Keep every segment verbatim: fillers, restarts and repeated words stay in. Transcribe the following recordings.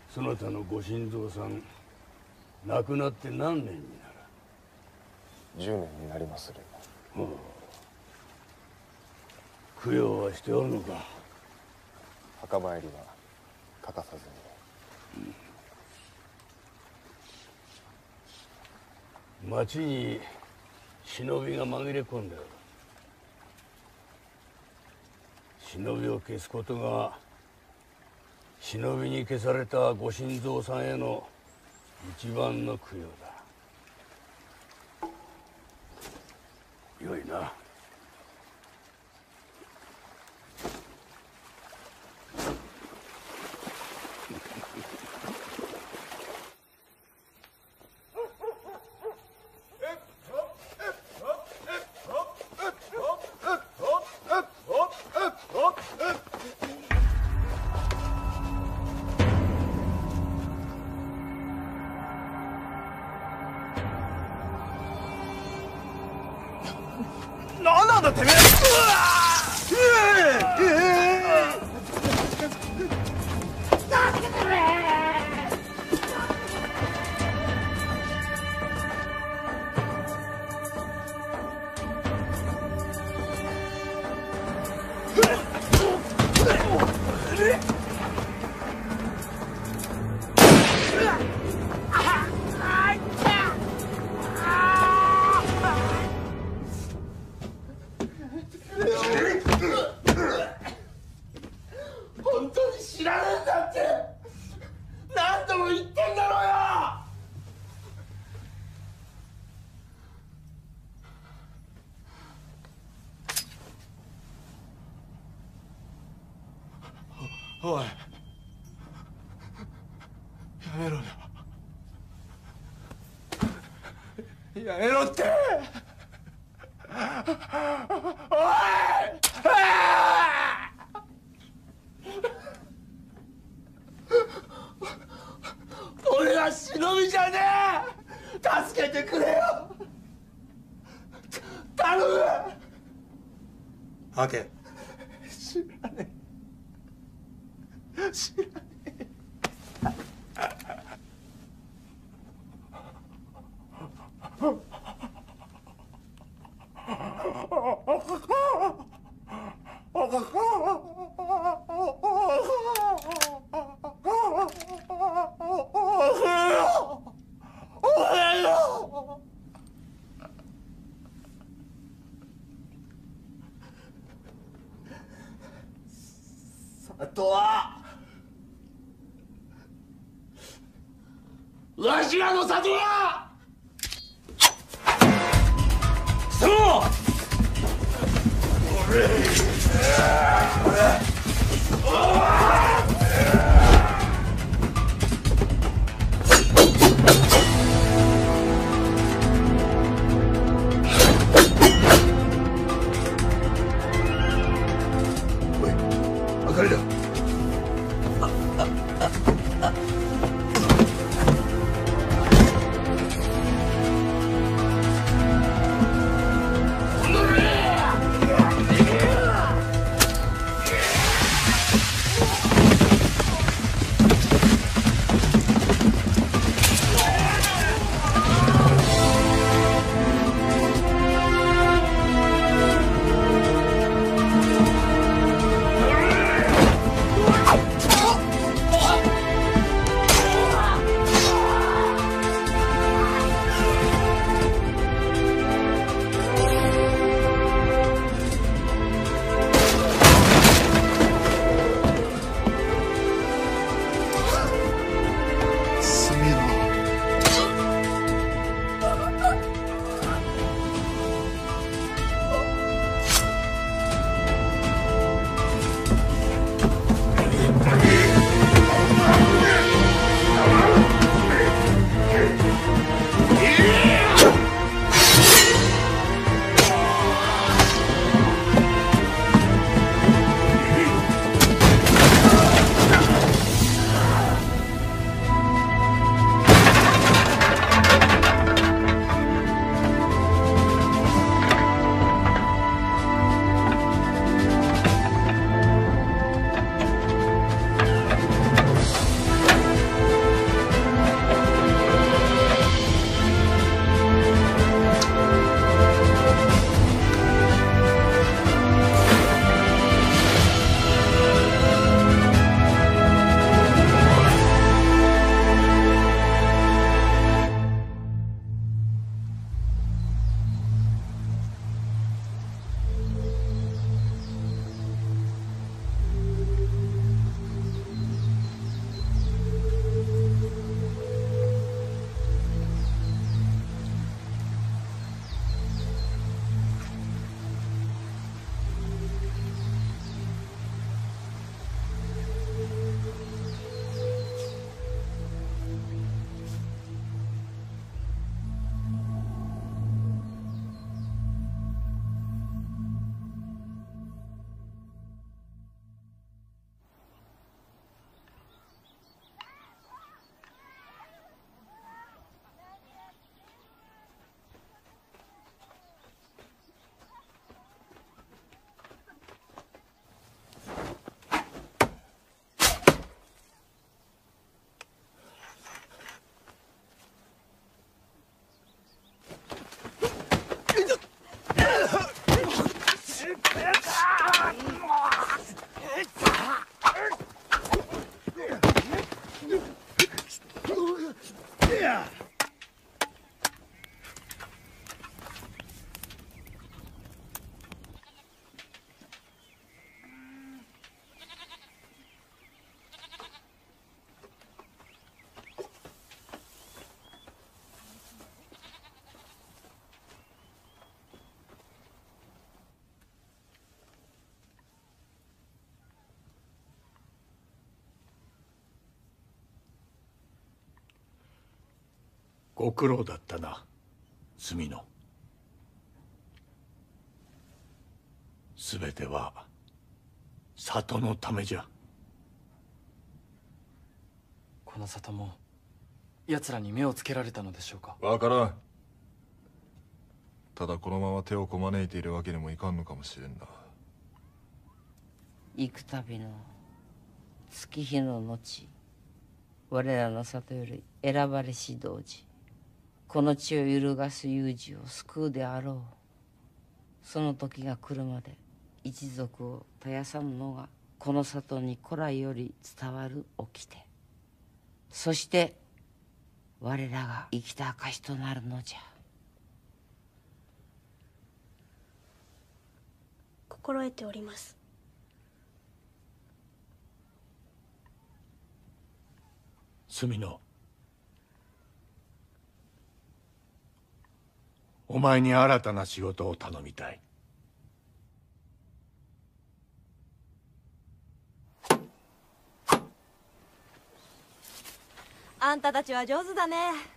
そなたのご新造さん亡くなって何年になる？ じゅうねんになりまする。 ほう。供養はしておるのか？ 墓参りは欠かさずに。 うん、町に忍びが紛れ込んでおる。忍びを消すことが忍びに消されたご新造さんへの一番の供養だ。よいな。 何なんだてめえ！本当に知らねえんだって何度も言ってんだろうよ。おい、やめろよ。やめろって。おい！俺は忍びじゃねえ。助けてくれよ。頼む。吐け。知らねえ。知らねえ。里はわしらの里はそう俺あかりだ。 ご苦労だったな、墨野。すべては里のためじゃ。 この里も奴らに目をつけられたのでしょうか。 わからん。ただこのまま手をこまねいているわけにもいかんのかもしれんな。 幾度の月日の後、我らの里より選ばれし童子、この地を揺るがす有事を救うであろう。その時が来るまで一族を絶やさぬのがこの里に古来より伝わる掟。そして我らが生きた証となるのじゃ。 心得ております。 墨野、お前に新たな仕事を頼みたい。 あんたたちは上手だね。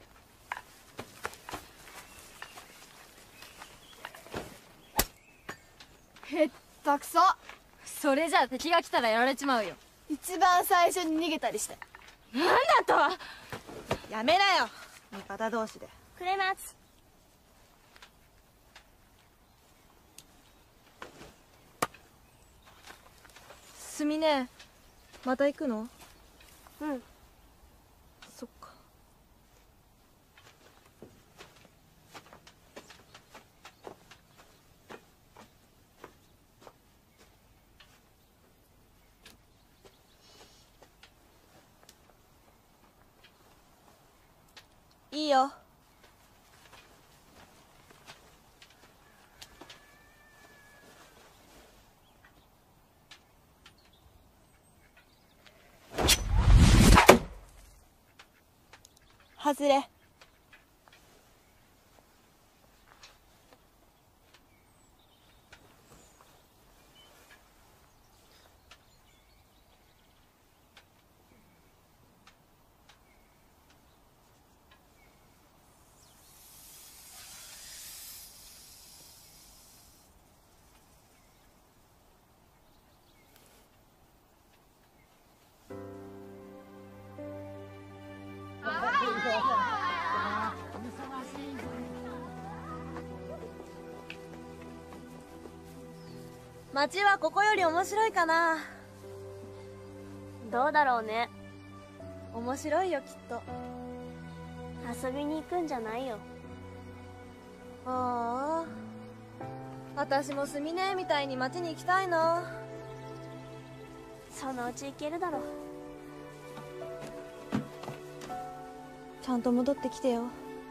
へったくそ。 それじゃ敵が来たらやられちまうよ。 一番最初に逃げたりして。 なんだとは。 やめなよ、味方同士で。 くれます。 すみね、また行くの？ うん。 そっか。いいよ。外れ。街はここより面白いかな。 どうだろうね。 面白いよ、きっと。 遊びに行くんじゃないよ。 ああ、私もすみねみたいに街に行きたいな。 そのうち行けるだろう。 ちゃんと戻ってきてよ。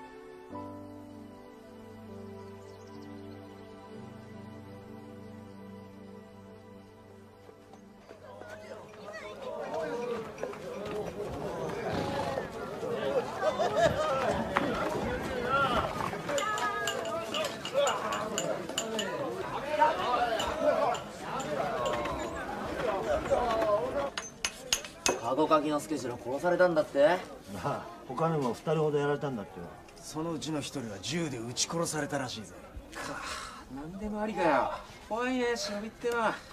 籠かきのスケジュール殺されたんだって。 なあ、他にもふたりほどやられたんだってよ。 そのうちの一人は銃で撃ち殺されたらしいぜ。 かあ、なんでもありかよ。怖いね、忍びってのは。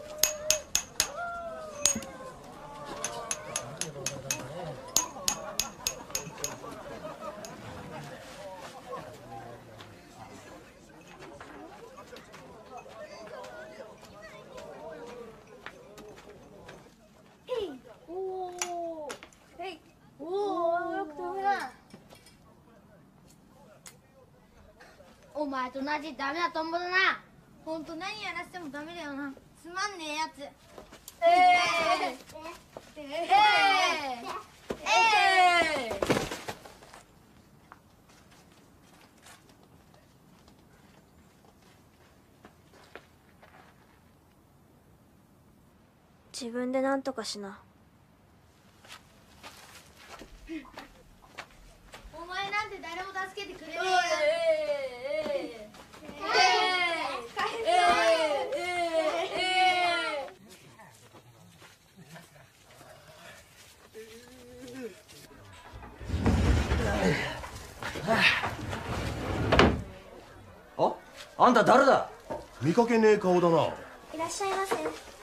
お前と同じダメなトンボだな。ほんと何やらせてもダメだよな。つまんねえやつ。ええええええ。 自分で何とかしな。 お前なんて誰も助けてくれねえよ。 あんた誰だ？見かけねえ顔だな。 いらっしゃいませ。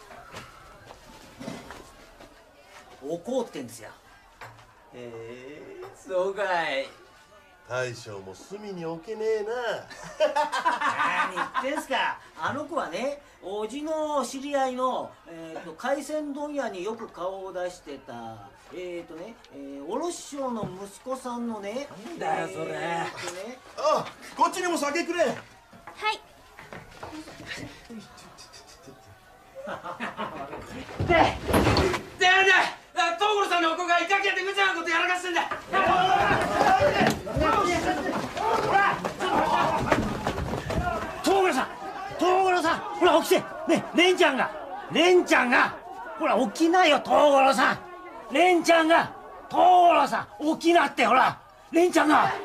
おこうってんですよ。へえ、そうかい。 大将も隅に置けねえな。 何言ってんすか。あの子はね、おじの知り合いの、えー、と海鮮問屋によく顔を出してたえっ、ー、とね、えー、卸商の息子さんのね。なんだよそれ、えーとね、 あ、こっちにも酒くれ。 はい。 で、で、で、東郷さんのお子がイカキやって無茶なことやらかしてんだ。 東郷さん、東郷さん、ほら起きて。ね、レンちゃんが、レンちゃんが、ほら起きなよ、東郷さん。レンちゃんが、東郷さん、起きなって、ほら、レンちゃんが。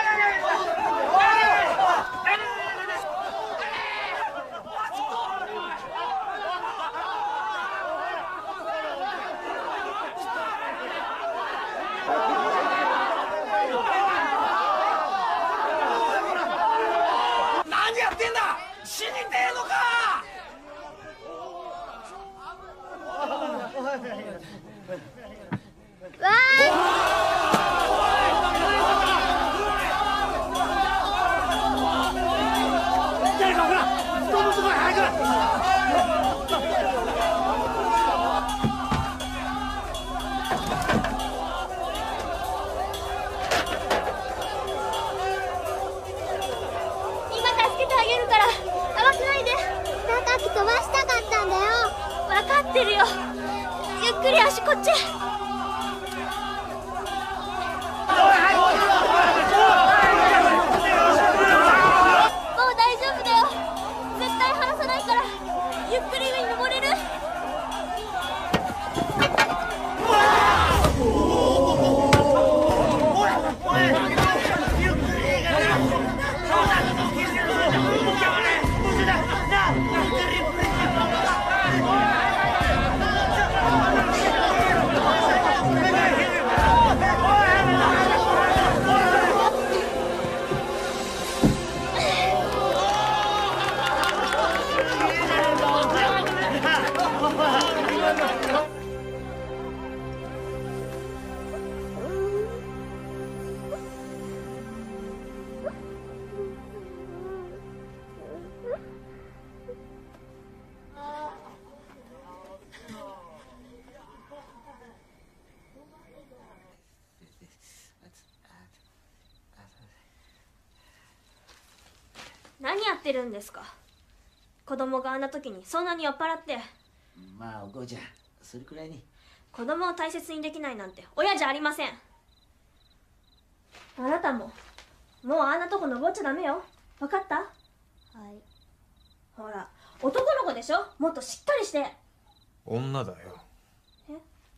何やってんだ。死にてえのか。 わ誰かほら、布団のとこへ早く。 今助けてあげるから慌てないで。叩き飛ばしたかったんだよ。分かってるよ。ゆっくり足こっち。もう大丈夫だよ。絶対離さないから。ゆっくり上に登れる。 何やってるんですか。子供があんな時にそんなに酔っ払って。 まあおこうちゃん、それくらいに。 子供を大切にできないなんて親じゃありません。あなたももうあんなとこ登っちゃダメよ。分かった？はい。ほら、男の子でしょ。もっとしっかりして。 女だよ。 え？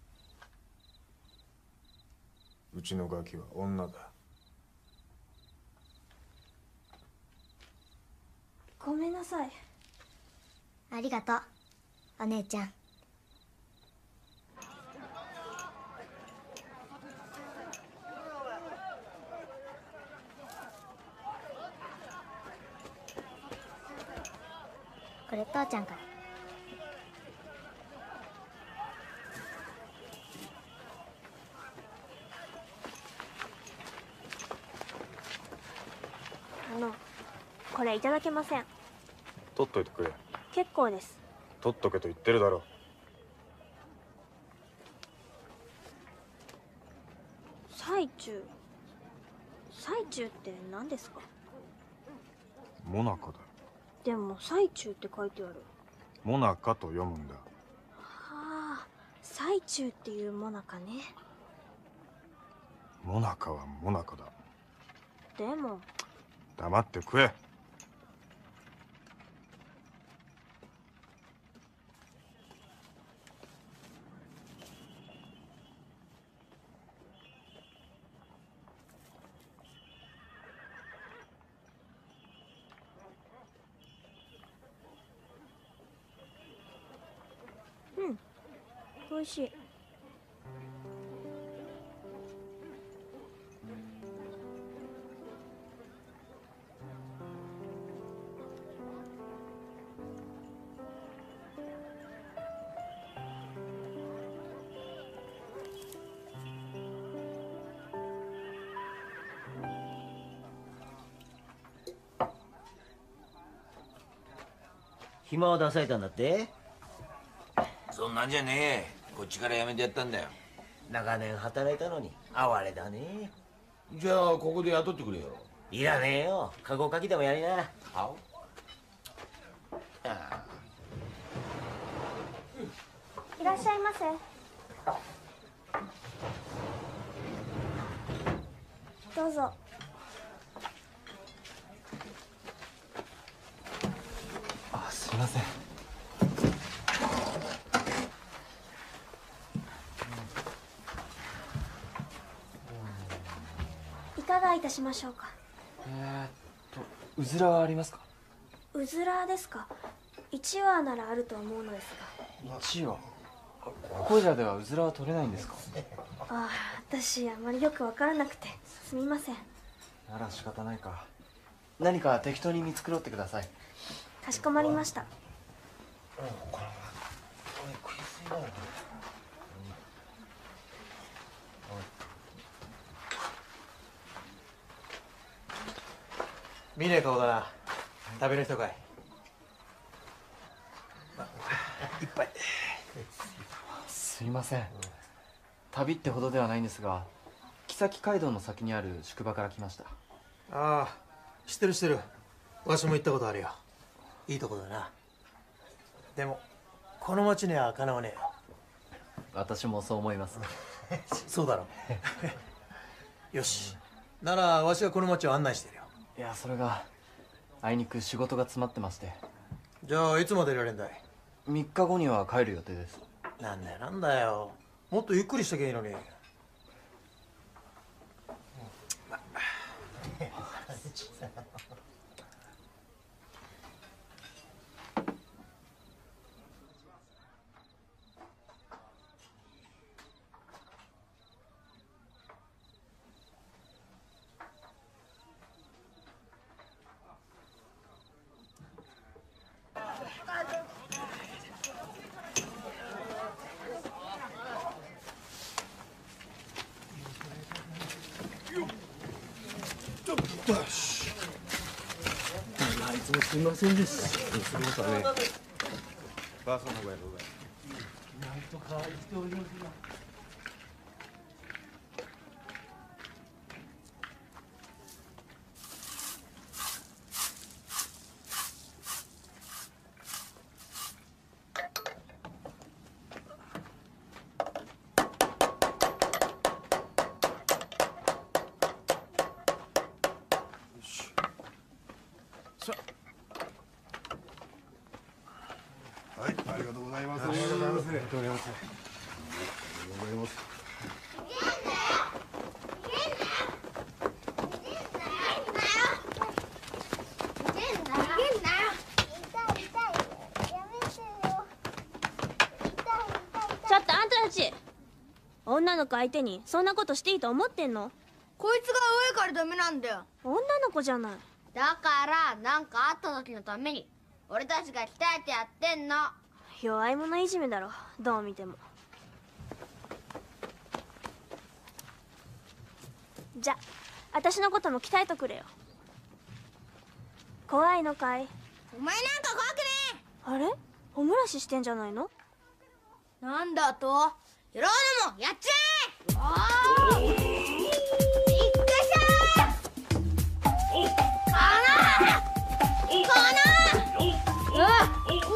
うちのガキは女だ。 ごめんなさい。 ありがとう、お姉ちゃん。これ父ちゃんから。 あの、これいただけません。 取っといてくれ。 結構です。 取っとけと言ってるだろ。 最中。最中って何ですか？ モナカだ。 でも最中って書いてある。 モナカと読むんだ。 はあ、最中っていうモナカね。 モナカはモナカだ。 でも黙って食え。 うん、美味しい。 暇を出されたんだって？ そんなんじゃねえ。こっちからやめてやったんだよ。 長年働いたのに哀れだね。 じゃあここで雇ってくれよ。 いらねえよ。カゴかきでもやりな。 はあ。 いらっしゃいませ。どうぞ。 あ、すいません。 いかがいたしましょうか。 えーっとうずらはありますか？ うずらですか。一羽ならあると思うのですが。一羽？こいらではうずらは取れないんですか？ が。ああ、私あまりよくわからなくてすみません。 なら仕方ないか。何か適当に見繕ってください。 かしこまりました。 見ねえ顔だな。食べる人かい。いっぱい。 すいません。旅ってほどではないんですが、木崎街道の先にある宿場から来ました。 ああ、知ってる知ってる。わしも行ったことあるよ。いいとこだな。でもこの町にはかなわねえよ。 私もそう思います。 そうだろう。よし、ならわしがこの町を案内してるよ。 いや、それがあいにく仕事が詰まってまして。 じゃあいつまでいられんだい？ みっかごには帰る予定です。 なんだよなんだよ、もっとゆっくりしときゃいいのに。 あいつもすみませんです。すみませんね。 ばあさんの声どうだい？ なんとか生きておりますが。 はい、ありがとうございます。 ありがとうございます。 ありがとうございます。ありがとうございます。 ちょっとあんたたち、女の子相手にそんなことしていいと思ってんの？ こいつが上からダメなんだよ。 女の子じゃない。 だからなんかあった時のために俺たちが鍛えてやってんの。 弱い者いじめだろ、どう見ても。じゃ、私のことも鍛えとくれよ。怖いのかい？ お前なんか怖くねあれ？おむらししてんじゃないの？ え。なんだと？やろうでもやっちゃえ。おーいっくしゃー。かなーかなー。うわっ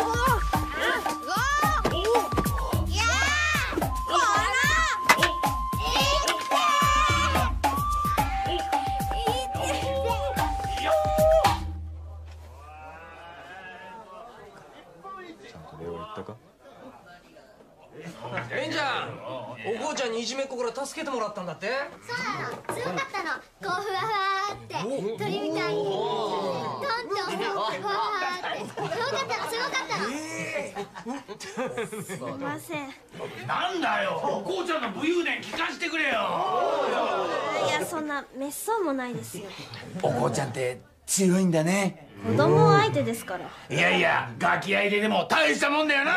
レンちゃん、お父ちゃんにいじめっ子から助けてもらったんだって？ そうなの、強かったの。こうふわふわって鳥みたいにトントンふわふわってすごかったの、すごかったの。 すいません。 なんだよ、お父ちゃんの武勇伝聞かせてくれよ。 いや、そんな滅相もないですよ。 お父ちゃんって強いんだね。 子供相手ですから。 いやいや、ガキ相手でも大したもんだよな。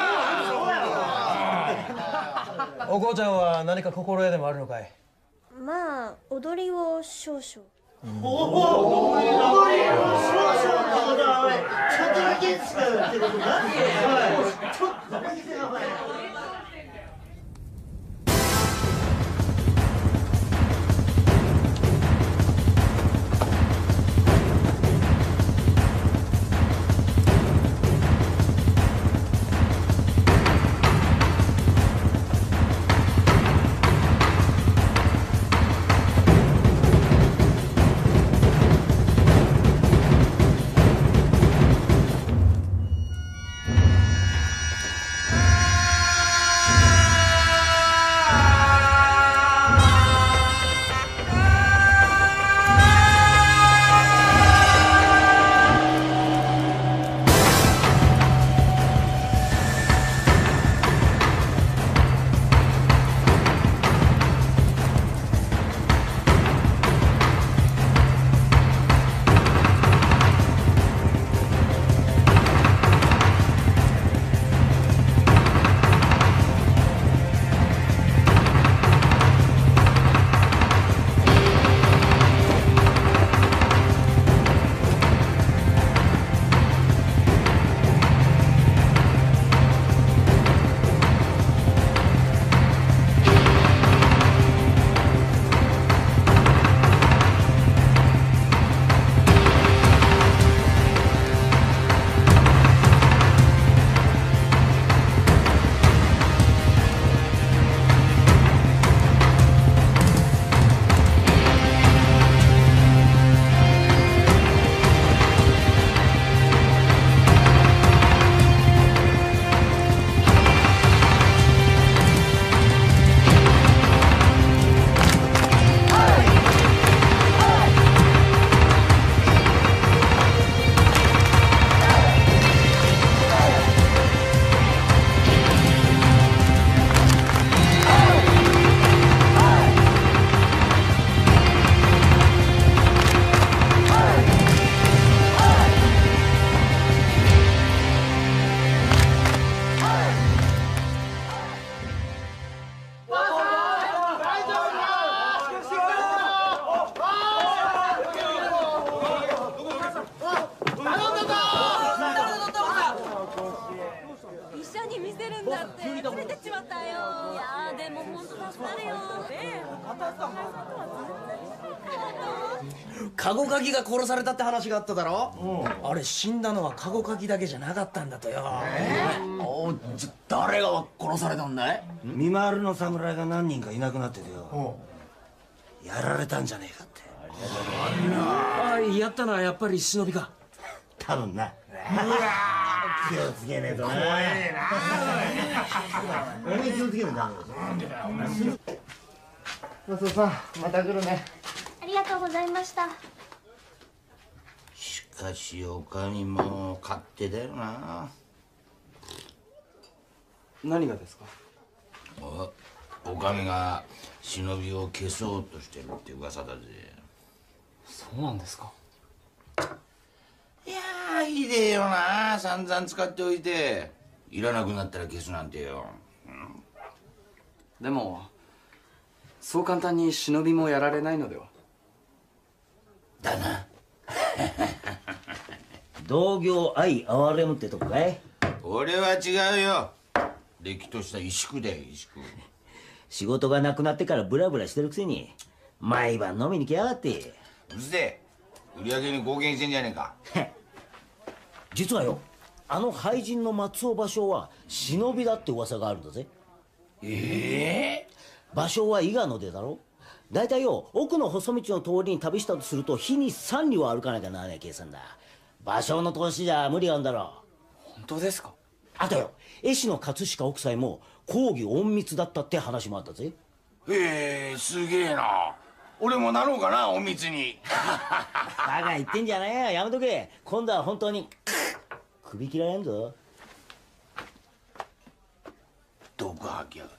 お父ちゃんは何か心得でもあるのかい？ まあ、踊りを少々。 おお、おい、ちょっとだけ使うってことなんで？ちょっとだけ使う。 カゴカギが殺されたって話があっただろ。あれ死んだのはカゴカギだけじゃなかったんだとよ。えー、おじゃ誰が殺されたんだい？ 見回りの侍が何人かいなくなっててよ、やられたんじゃねえかって。 ああ、やったのはやっぱり忍びか。 多分な。気をつけねえとな。怖えな。俺気をつけねえとダメだ。 マスオさん、また来るね。 ありがとうございました。 しかしおかみも勝手だよな。 何がですか？ おおかみが忍びを消そうとしてるって噂だぜ。 そうなんですか？ いやーひでえよな。散々使っておいていらなくなったら消すなんてよ、うん、 でもそう簡単に忍びもやられないのでは。 だな。 同業相憐れむってとこかい？ 俺は違うよ。れっきとした萎縮だよ、萎縮。 仕事がなくなってからブラブラしてるくせに毎晩飲みに来やがって。 うるせえ。売り上げに貢献してんじゃねえか。 実はよ、あの俳人の松尾芭蕉は忍びだって噂があるんだぜ。 ええー、芭蕉は伊賀の出だろ。だいたいよ、奥の細道の通りに旅したとすると日に三里を歩かなきゃならない計算だ。芭蕉の投資じゃ無理があるんだろう。 本当ですか？ あとよ、絵師の葛飾北斎も公儀隠密だったって話もあったぜ。 へえ、すげえな。俺もなろうかな、隠密に。 バカ言ってんじゃねえよ、やめとけ。今度は本当に首切られんぞ。 毒吐きやがって。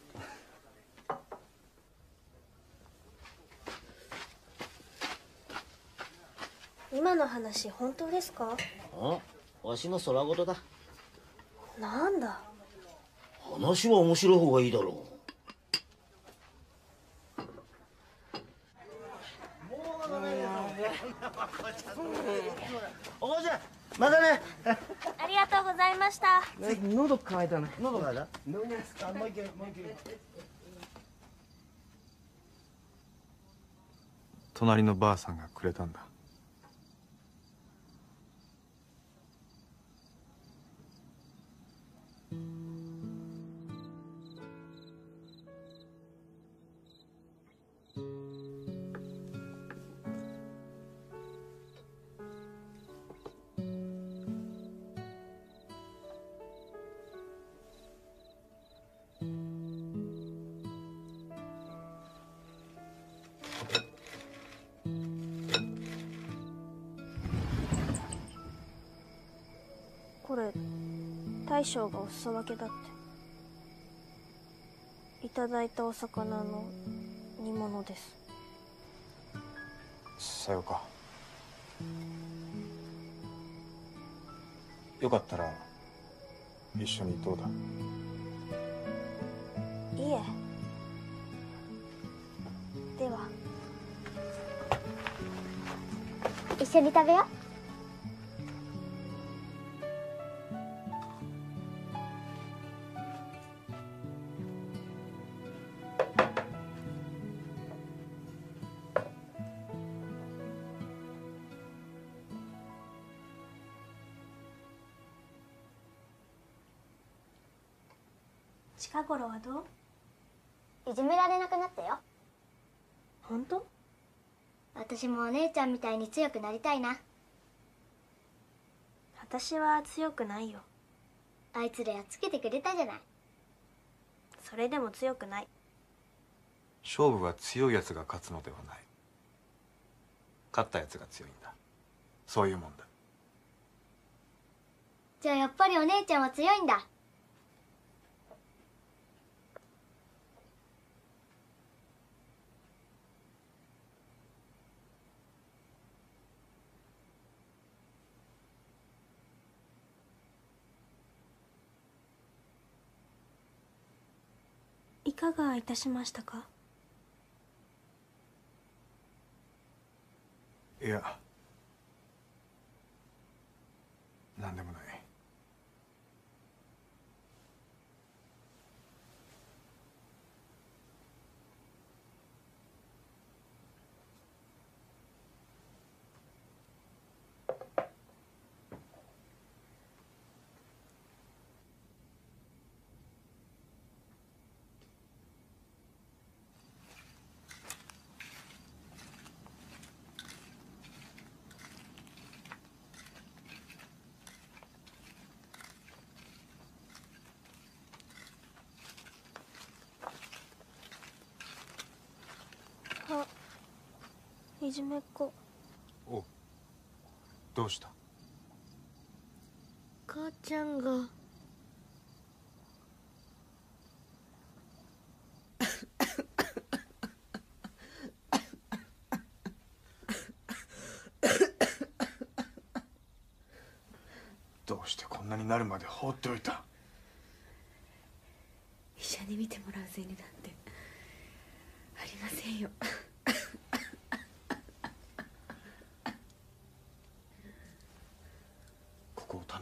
今の話本当ですか？ あ、わしの空言だ。 なんだ。 話は面白い方がいいだろう。 お母ちゃんまたね。 ありがとうございました。 喉乾いたね。 喉がだ。 飲みますか。もう一回もう一回。 隣のばあさんがくれたんだ。 これ大将がお裾分けだって。いただいたお魚の煮物です。 さようか。よかったら一緒にどうだ。 いえ。では一緒に食べよう。 近頃はどう？ いじめられなくなったよ。 本当？ 私もお姉ちゃんみたいに強くなりたいな。 私は強くないよ。 あいつらやっつけてくれたじゃない。 それでも強くない。 勝負は強いやつが勝つのではない。勝ったやつが強いんだ。そういうもんだ。 じゃあやっぱりお姉ちゃんは強いんだ。 いかがいたしましたか？ いや、なんでもない。 あ、いじめっ子。 お、どうした？ 母ちゃんが。 どうしてこんなになるまで放っておいた？ 医者に見てもらう銭なんてありませんよ。 ここを頼む。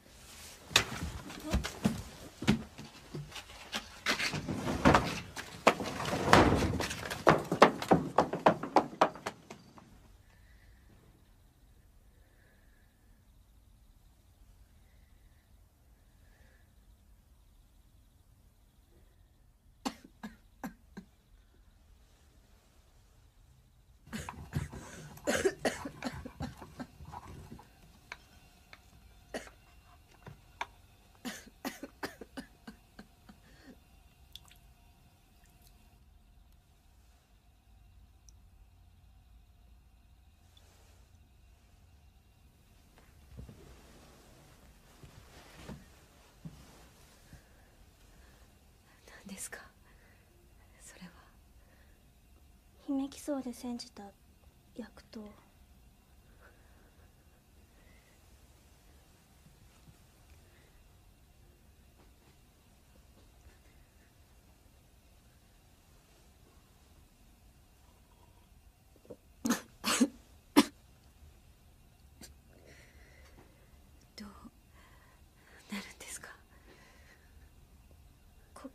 何ですかそれは？ 姫木荘で煎じた薬湯。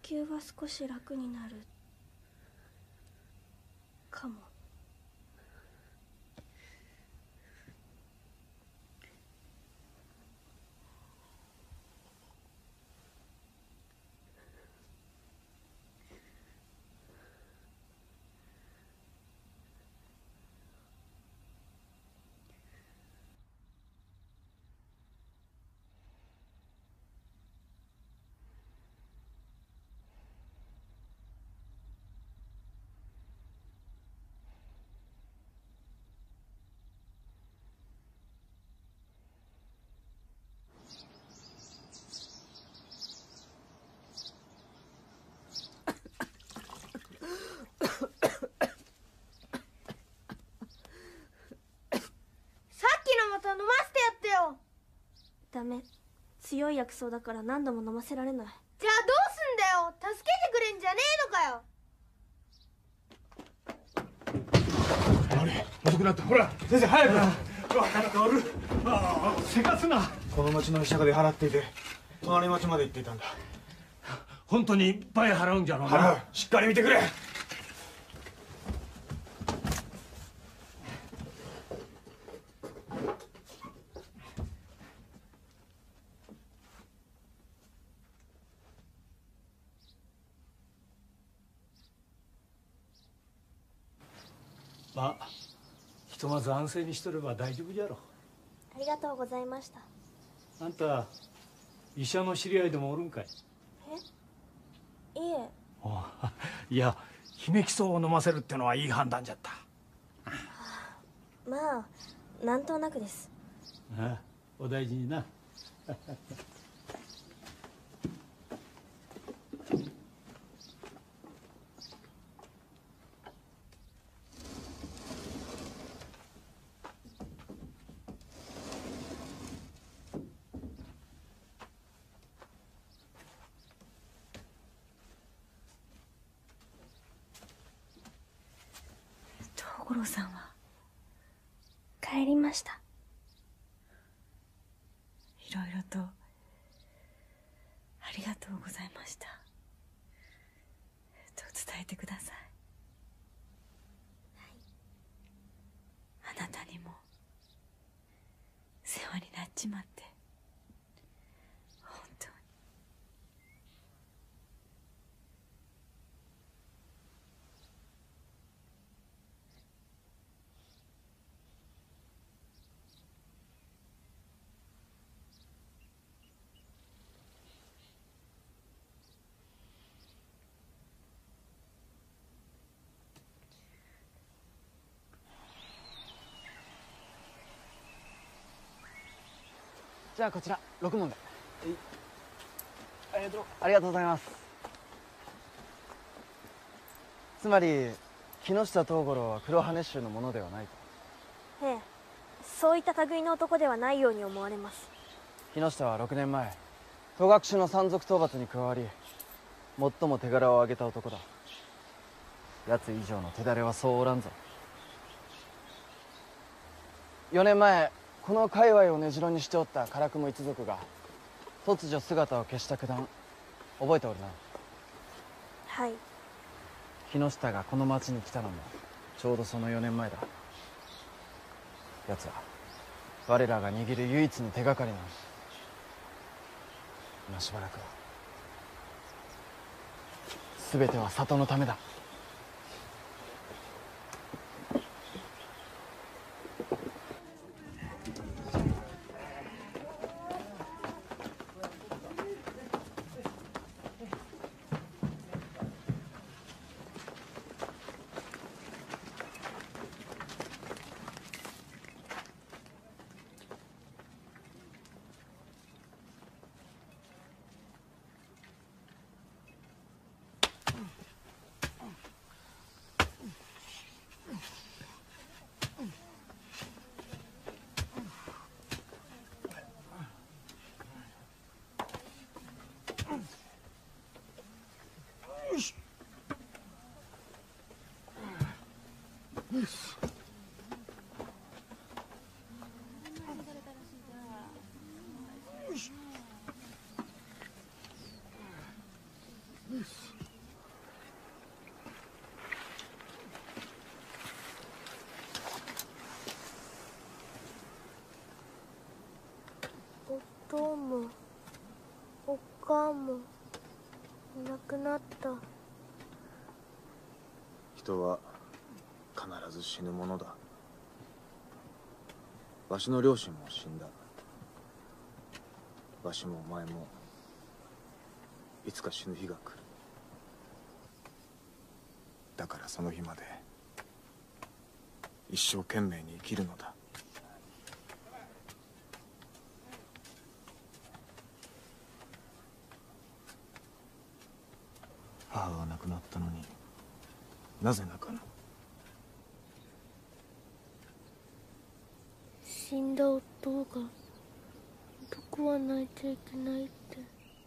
球は少し楽になるかも。 飲ませてやってよ。 ダメ、強い薬草だから何度も飲ませられない。 じゃあどうすんだよ。助けてくれんじゃねえのかよ。 あれ遅くなった。ほら先生早く。分かっておる。ああせかすな。この町の医者が出払っていて隣町まで行っていたんだ。 本当にいっぱい払うんじゃろうな。 払う。しっかり見てくれ。 まあひとまず安静にしとれば大丈夫じゃろ。 ありがとうございました。 あんた医者の知り合いでもおるんかい？ え？いえ。 いや姫木草を飲ませるってのはいい判断じゃった。 まあなんとなくです。 ああ、お大事にな。 五郎さんは帰りました。 いろいろとありがとうございましたと伝えてください。はい、あなたにも世話になっちまって本当に。 じゃあこちら六問で。ありがとう。ありがとうございます。つまり木下藤五郎は黒羽衆のものではないと。 ええ、そういった類の男ではないように思われます。 木下はろくねんまえ戸隠の山賊討伐に加わり最も手柄を挙げた男だ。奴以上の手だれはそうおらんぞ。よねんまえこの界隈を根城にしておった唐雲一族が突如姿を消した九段覚えておるな。 はい。 木下がこの町に来たのもちょうどそのよねんまえだ。奴は我らが握る唯一の手がかりなの。今しばらくは全ては里のためだ。 お父もお母もいなくなった。 人は必ず死ぬものだ。わしの両親も死んだ。わしもお前もいつか死ぬ日が来る。だからその日まで一生懸命に生きるのだ。母が亡くなったのになぜ泣かぬ？ 死んだ夫が僕は泣いちゃいけないって。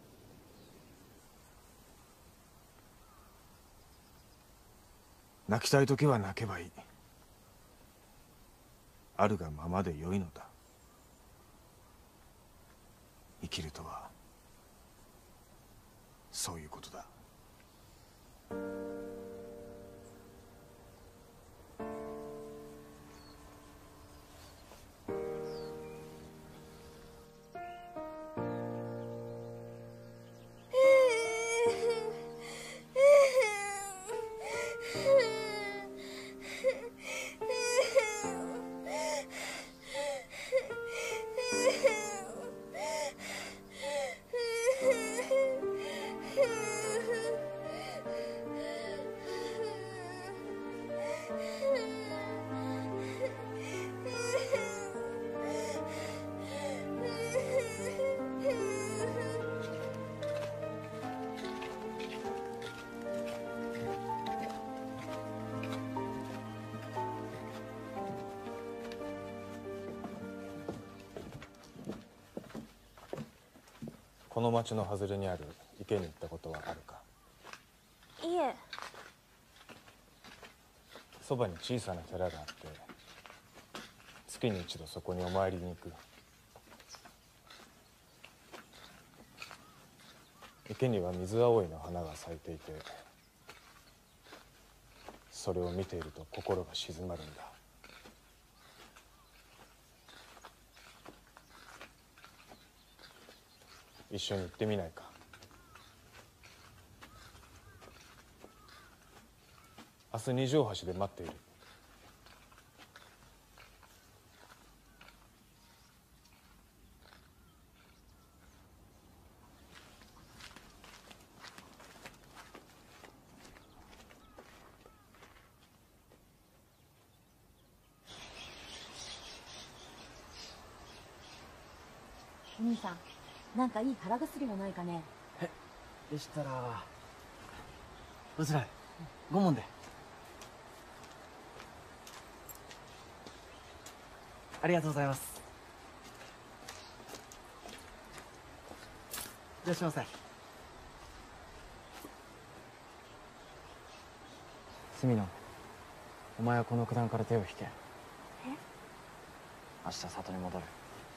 泣きたい時は泣けばいい。あるがままでよいのだ。生きるとはそういうことだ。 この町の外れにある池に行ったことはあるか？ いえ。 そばに小さな寺があって月に一度そこにお参りに行く。池には水葵の花が咲いていてそれを見ていると心が静まるんだ。一緒に行ってみないか？明日二条橋で待っている。 兄さん、なんかいい腹薬もないかね。 え、でしたらうずらいご問で。ありがとうございます。いらっしゃいませ。隅野、お前はこの九段から手を引け。 え？ 明日里に戻る。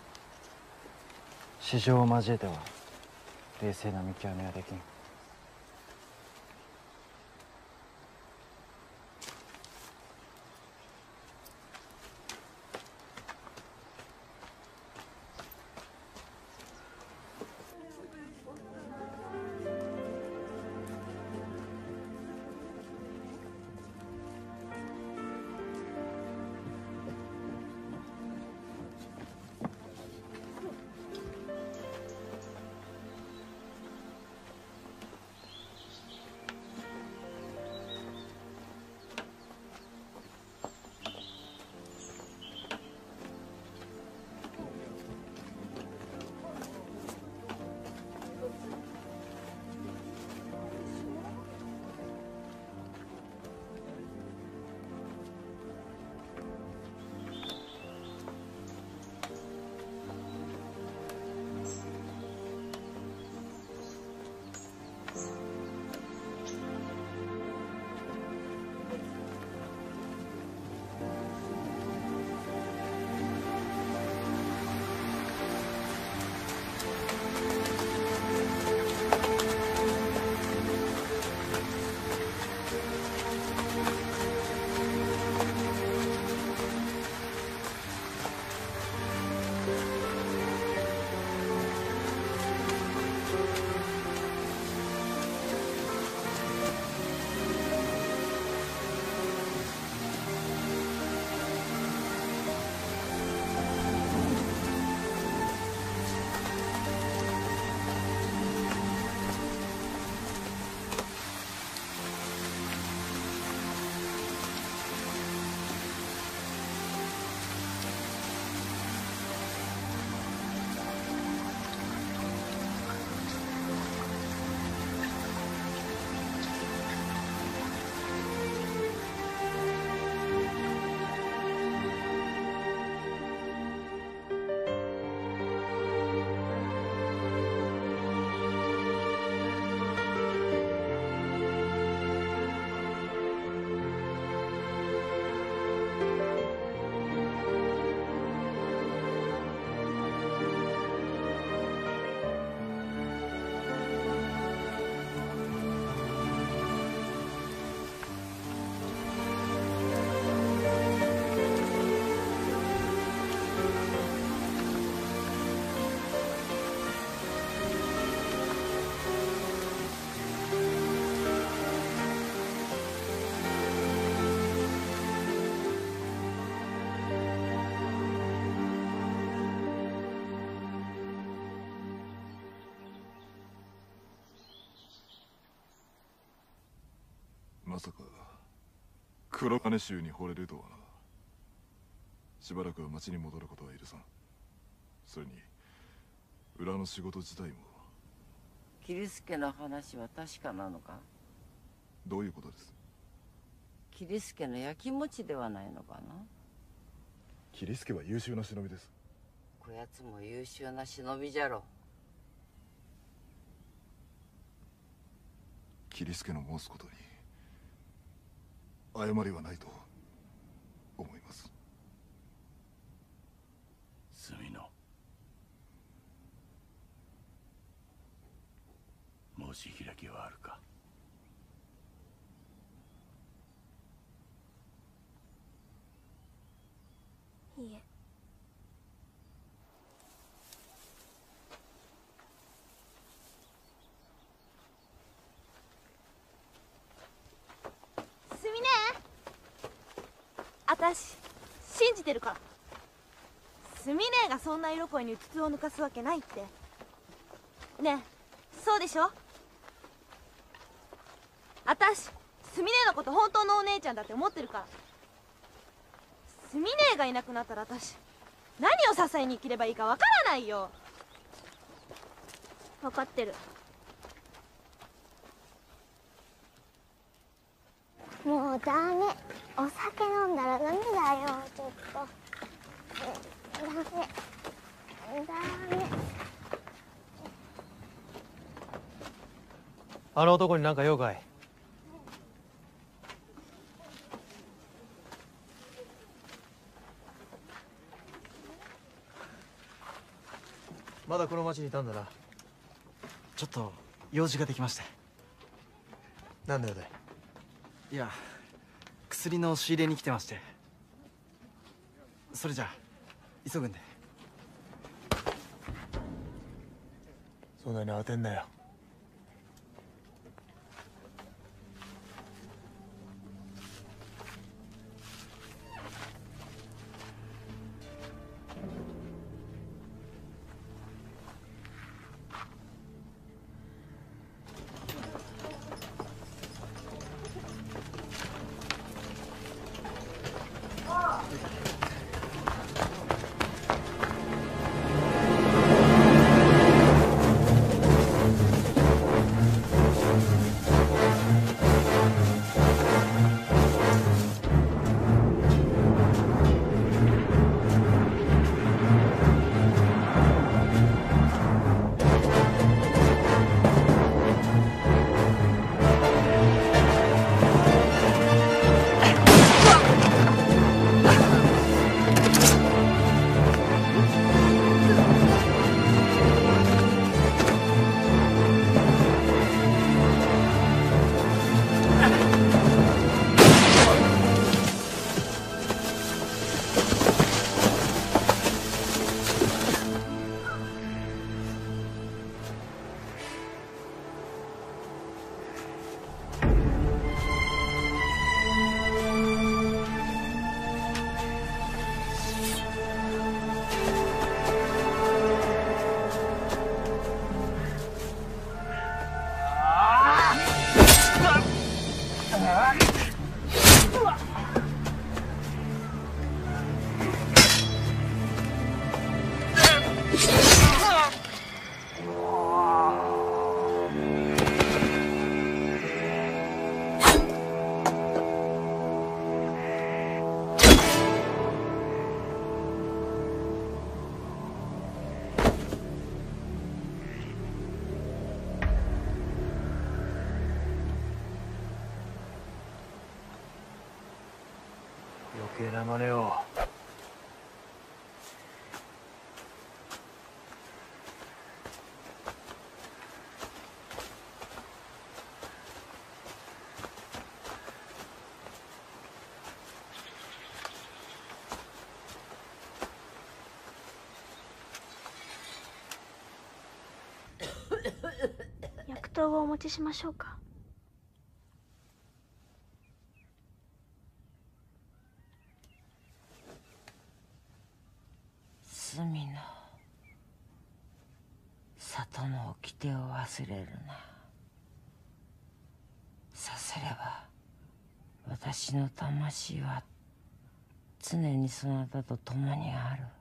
市場を交えては冷静な見極めはできん。 さか黒金衆に惚れるとはな。しばらくは町に戻ることは許さん。それに裏の仕事自体も。 桐助の話は確かなのか？ どういうことです？ 桐助のやきもちではないのかな。 桐助は優秀な忍びです。 こやつも優秀な忍びじゃろ。 桐助の申すことに誤りはないと思います。 墨野、申し開きはあるか？ いいえ。 すみねあたし信じてるから。すみねえがそんな色恋にうつつを抜かすわけないってねえ、そうでしょ。あたしすみねえのこと本当のお姉ちゃんだって思ってるから。すみねえがいなくなったらあたし何を支えに生きればいいかわからないよ。 分かってる。 もうダメ。お酒飲んだらダメだよ。ちょっとダメダメ。 あの男に何か用かい？まだこの町にいたんだな。 ちょっと用事ができまして。 何の用だい？ いや、薬の仕入れに来てまして。それじゃあ急ぐんで。 そんなに慌てんなよ。余計な真似を。 薬湯をお持ちしましょうか？ 隅の里の掟を忘れるな。さすれば私の魂は常にそなたと共にある。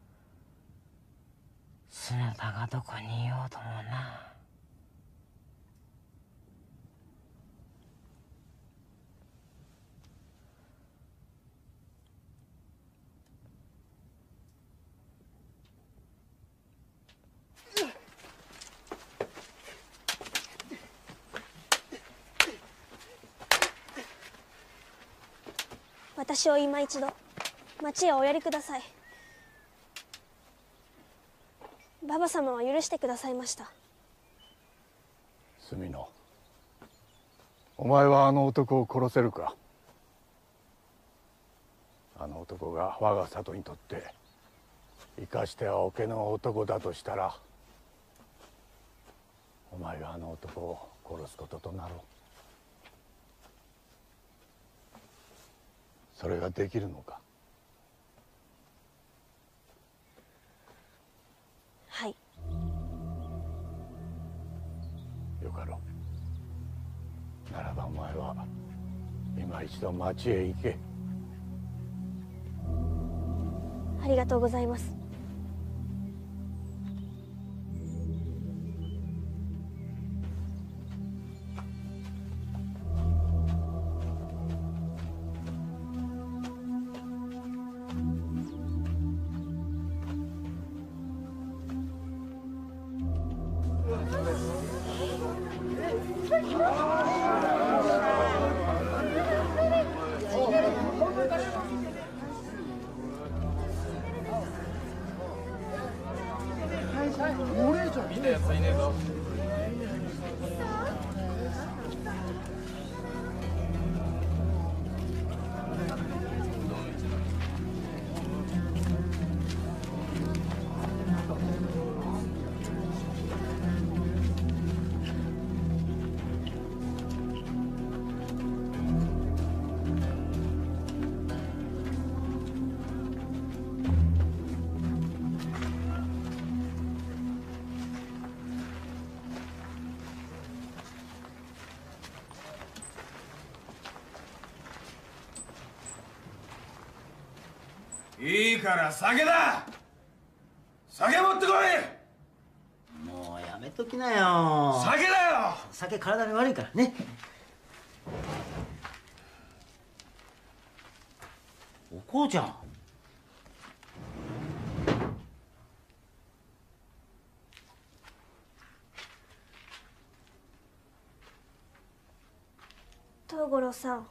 そなたがどこにいようともな。 私を今一度町へおやりください。馬場様は許してくださいました。 墨野、お前はあの男を殺せるか。あの男が我が里にとって生かしてはおけの男だとしたら、お前があの男を殺すこととなろう。それができるのか。 はい。 よかろう。ならばお前は今一度町へ行け。 ありがとうございます。 みんなやついねえぞ。いいから酒だ。酒持ってこい。 もうやめときなよ。 酒だよ。 酒体に悪いからね。おこうちゃん。 東五郎さん。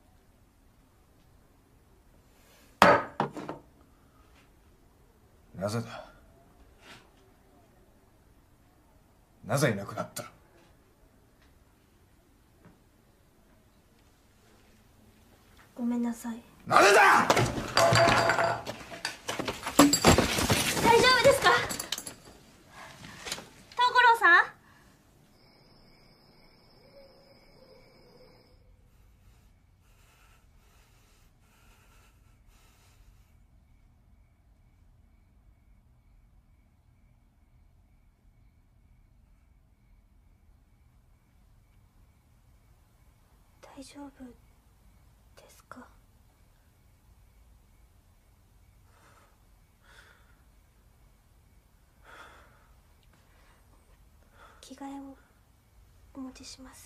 なぜだ。なぜいなくなった。 ごめんなさい。 なぜだ。 大丈夫ですか、東五郎さん。大丈夫ですか。着替えをお持ちします。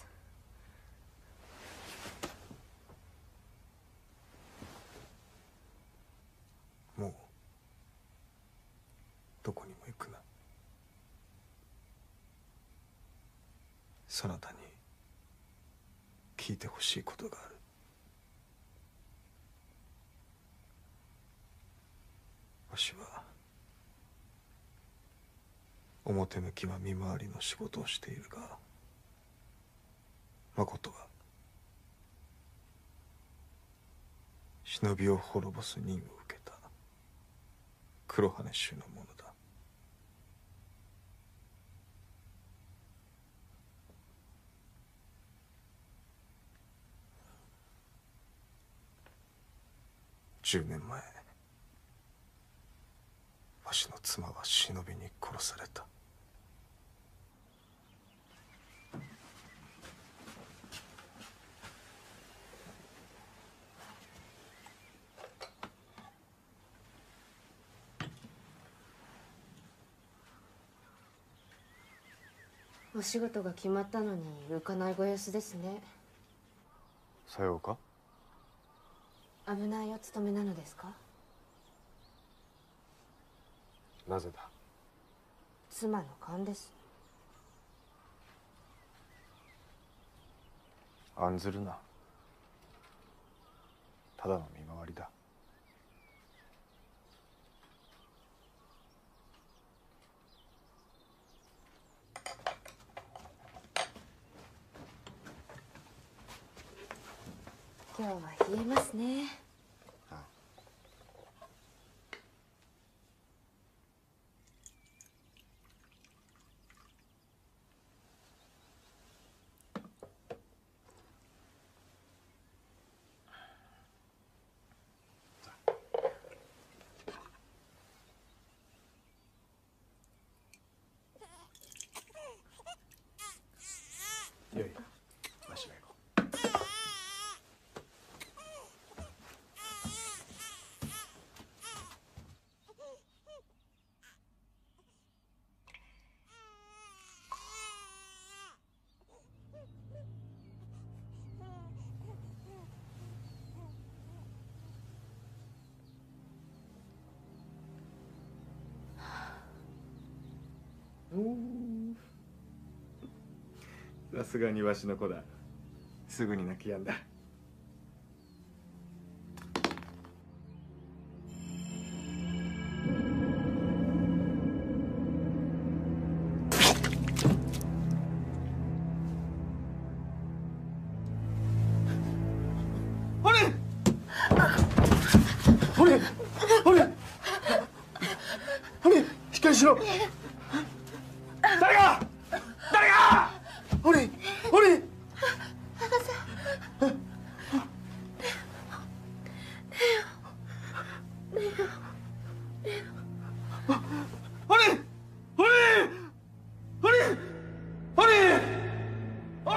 もうどこにも行くな。そなたに聞いてほしいことがある。わしは表向きは見回りの仕事をしているが、まことは忍びを滅ぼす任を受けた黒羽衆のものだ。じゅうねんまえ、わしの妻は忍びに殺された。 お仕事が決まったのに浮かないご様子ですね。 さようか。 危ないお勤めなのですか？ なぜだ。 妻の勘です。 案ずるな。ただの見回りだ。 今日は冷えますね。 よい、わしが行こう。さすがにわしの子だ。すぐに泣き止んだ。 しっかりしろ。誰が誰がおりおりおりおりおりおりおり。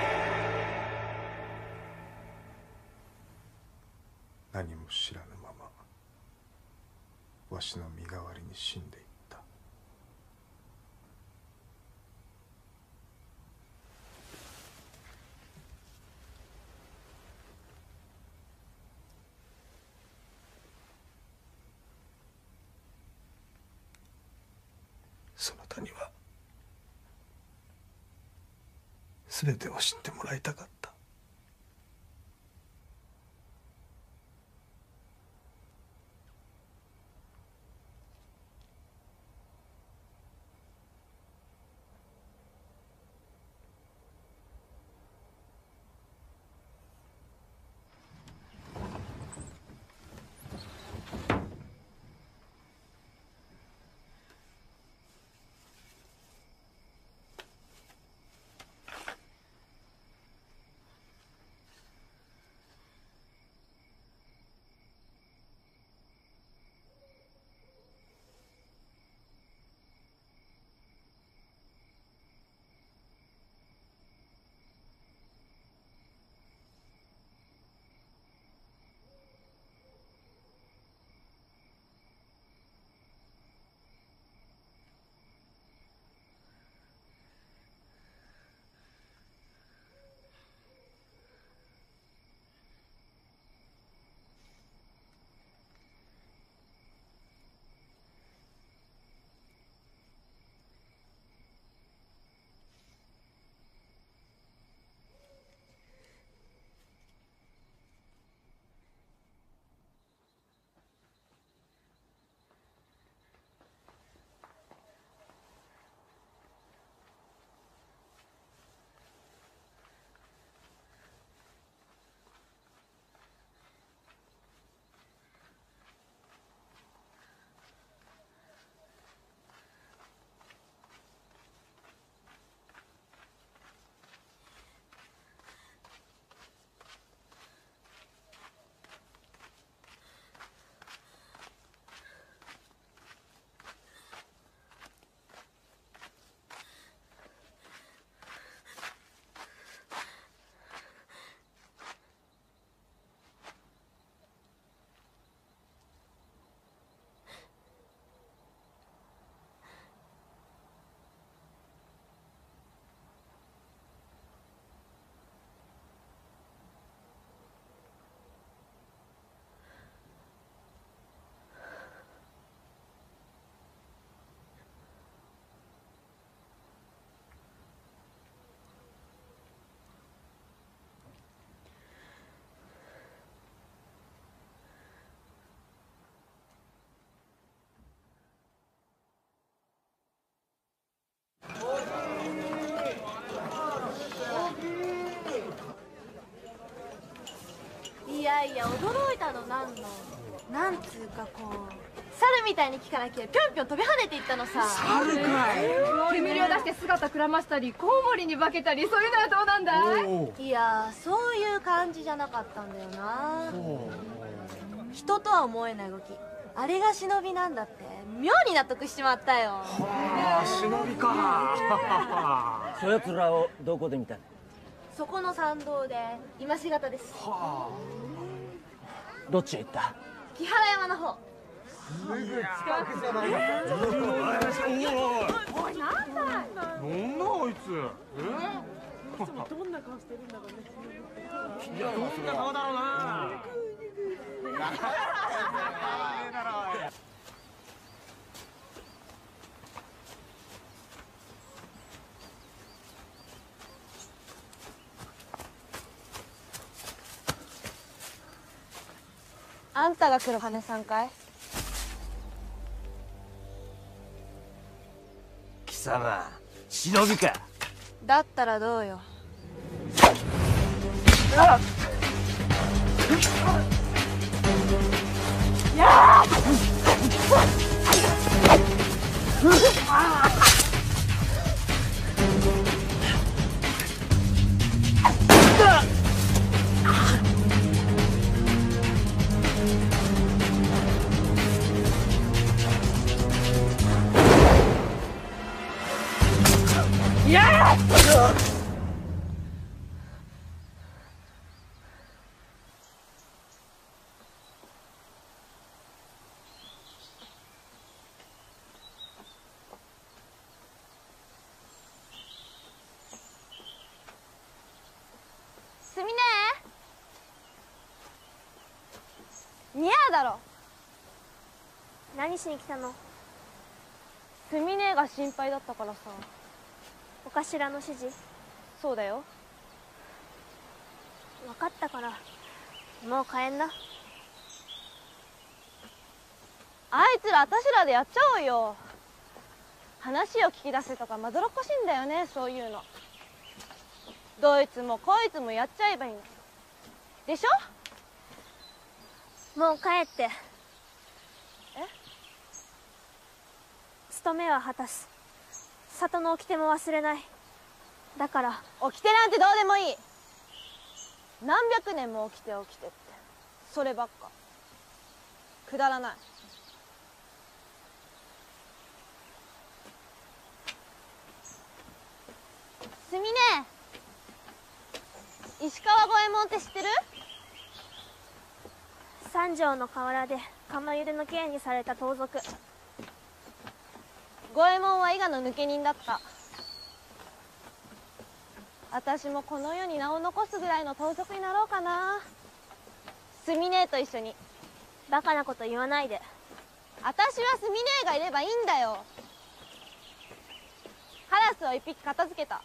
何も知らぬままわしの身代わりに死んでいった。そなたには全てを知ってもらいたかった。 やいや驚いたのなんのなんつうかこう猿みたいに木から木へぴょんぴょん飛び跳ねていったのさ。 猿かい。煙を出して姿くらましたりコウモリに化けたり、そういうのはどうなんだい？ いやそういう感じじゃなかったんだよな。人とは思えない動き、あれが忍びなんだって妙に納得しちまったよ。 はあ、忍びか。そやつらをどこで見たの？ そこの参道で今しがたです。 はあ。どっちへ行った？ 木原山の方。 すぐ近くじゃないか。 おい、なんだなんだあいつ。え？ いつもどんな顔してるんだろうね。 いや、どんな顔だろうな。 あんたが黒羽さんかい？ 貴様、忍びか？ だったらどうよ。やすみねえ、似合うだろ。 何しに来たの？ すみねえが心配だったからさ。 お頭の指示？ そうだよ。 分かったからもう帰んな。 あいつらあたしらでやっちゃおうよ。話を聞き出せとかまどろっこしいんだよね、そういうの。どいつもこいつもやっちゃえばいいのでしょ。 もう帰って。 え？ 務めは果たす。里の掟も忘れない。だから掟なんてどうでもいい。何百年も掟掟ってそればっかくだらない。すみねえ、石川五右衛門って知ってる？ 三条の河原で釜茹での刑にされた盗賊。 五右衛門は伊賀の抜け人だった。私もこの世に名を残すぐらいの盗賊になろうかな。すみねえと一緒に。 バカなこと言わないで。 私はすみねえがいればいいんだよ。カラスを一匹片付けた。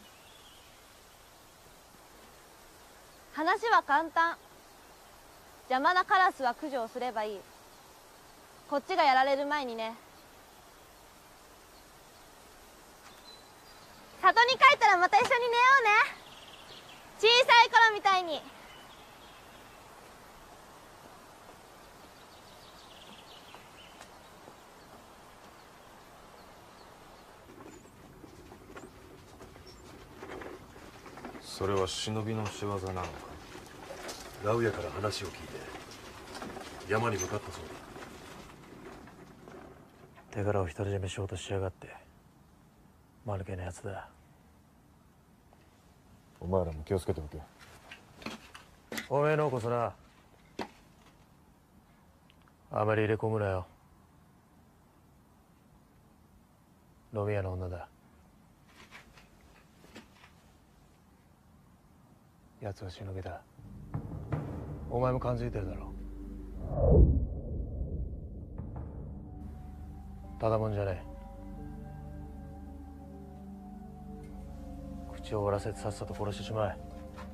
話は簡単。邪魔なカラスは駆除すればいい。こっちがやられる前にね。里に帰ったらまた一緒に寝ようね。小さい頃みたいに。 それは忍びの仕業なのか？ ラウヤから話を聞いて山に向かったそうだ。 手柄を独り占めしようとしやがって。間抜けなやつだ。 お前らも気をつけておけ。 おめえのこそな、あまり入れ込むなよ。飲み屋の女だ。奴は忍びだ。お前も感づいてるだろ。ただもんじゃねえ。口を終わらせてさっさと殺してしまえ。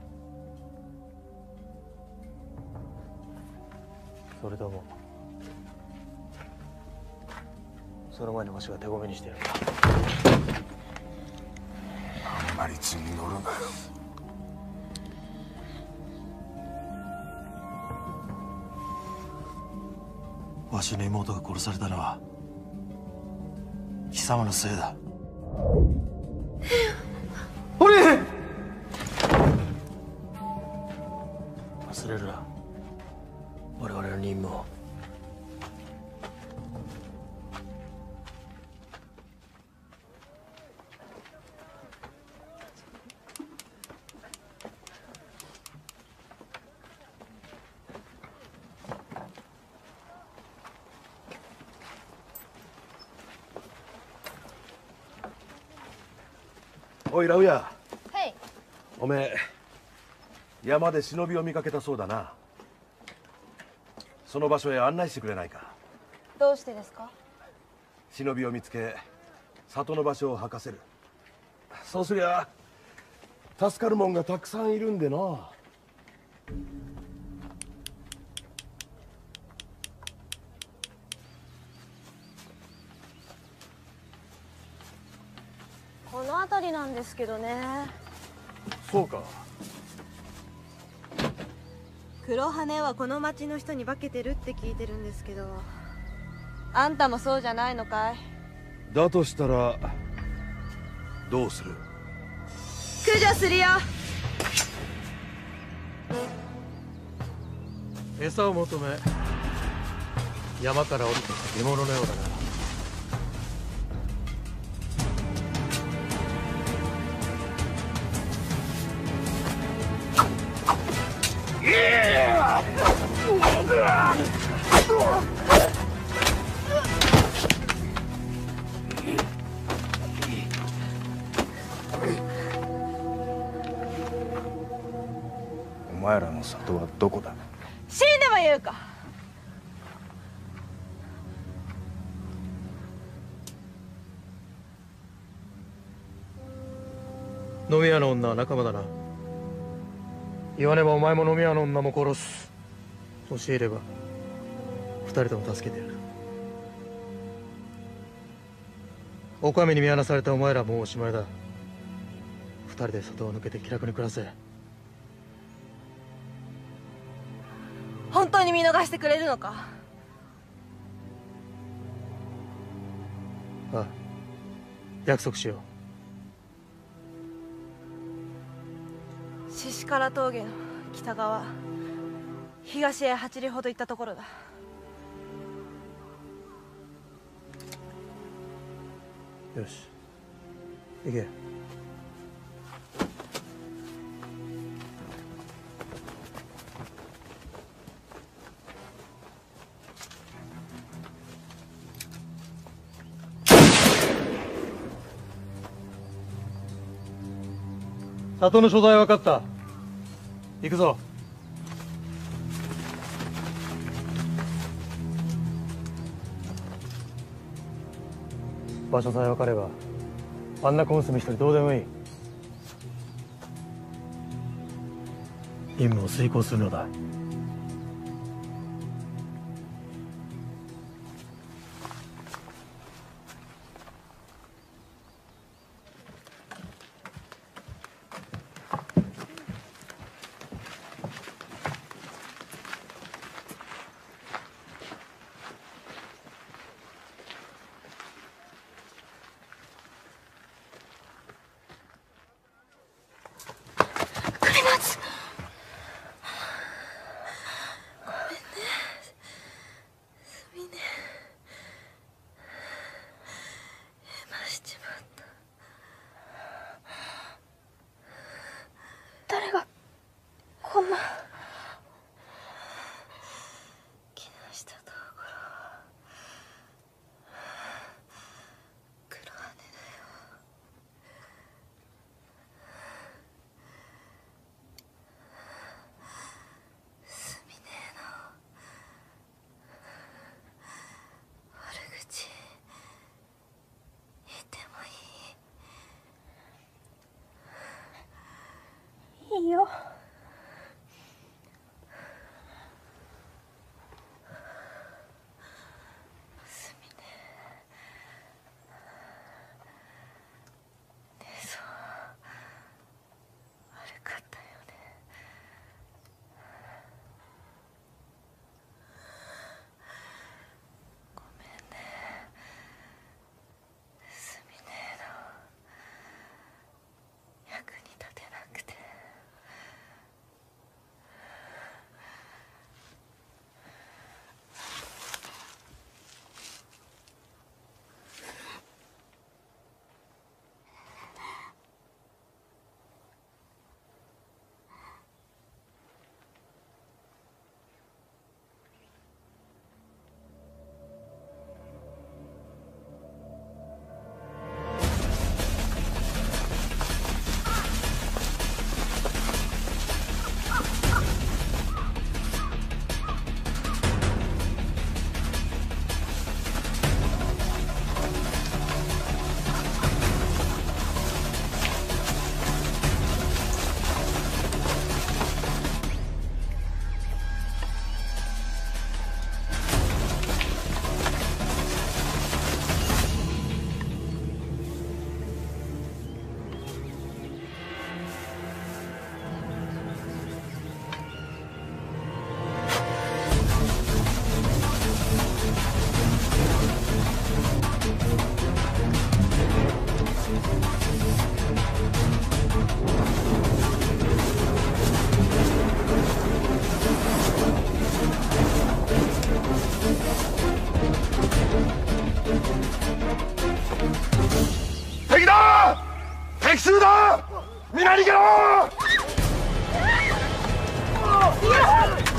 それともその前にわしが手ごめにしてやる。 あんまり図に乗るなよ。 わしの妹が殺されたのは貴様のせいだ。俺忘れるな、我々の任務を。 おいラウヤ、 はい。 おめえ山で忍びを見かけたそうだな。その場所へ案内してくれないか。 どうしてですか？ 忍びを見つけ里の場所を吐かせる。そうすりゃ助かるもんがたくさんいるんでな。 この辺りなんですけどね。 そうか。 黒羽はこの町の人に化けてるって聞いてるんですけど、あんたもそうじゃないのかい？ だとしたらどうする？ 駆除するよ。 餌を求め山から降りてきた獣のようだな。 お前らの里はどこだ？ 死んでも言うか。 飲み屋の女は仲間だな。言わねばお前も飲み屋の女も殺す。教えれば二人とも助けてやる。お上に見放されたお前らもうおしまいだ。二人で里を抜けて気楽に暮らせ。 本当に見逃してくれるのか？ ああ、約束しよう。獅子から峠の北側、東へ八里ほど行ったところだ。 よし、行け。里の所在分かった。行くぞ。場所さえ分かればあんな小娘一人どうでもいい。任務を遂行するのだ。 誰がこんな木下藤五郎、黒羽だよ。すみねえの悪口言ってもいい？いいよ。すみね。ねえ、そう悪かったよね。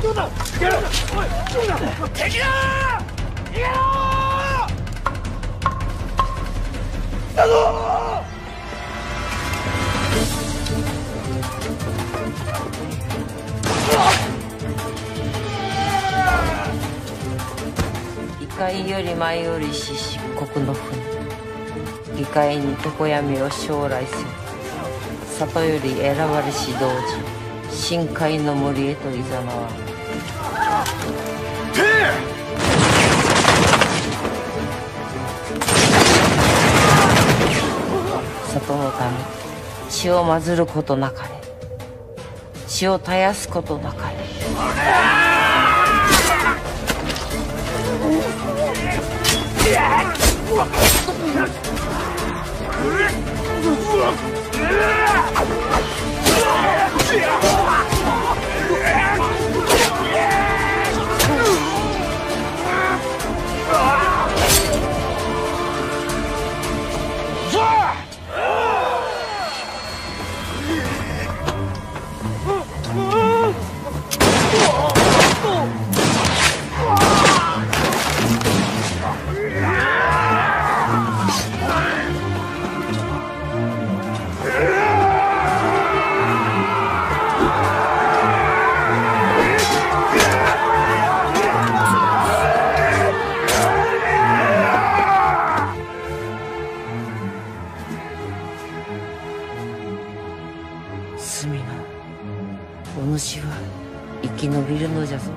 どうだ逃げろおいどうだ敵だ逃げろだぞ異界より舞い降りし漆黒の船議会に常闇を将来せ里より選ばれし同時深海の森へといざなわ里のため血をまずることなかれ血を絶やすことなかれ隅のお主は生き延びるのじゃぞ